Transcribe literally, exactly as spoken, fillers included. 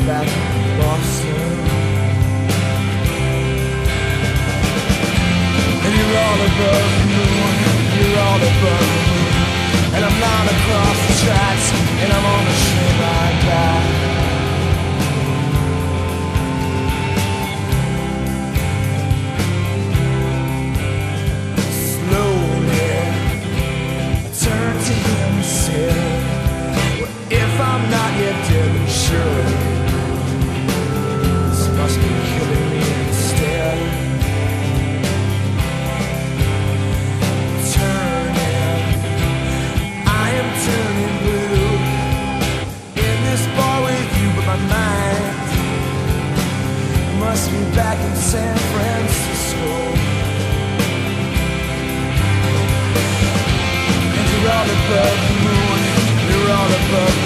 back in Boston. And you're all above the moon, you're all above the moon. And I'm not across the tracks, and I'm on the train ride back. Slowly, I turn to him and say, well, if I'm not yet dead, then surely this must be killing me instead. Turning blue in this bar with you, but my mind must be back in San Francisco. And you're all above the moon, you're all above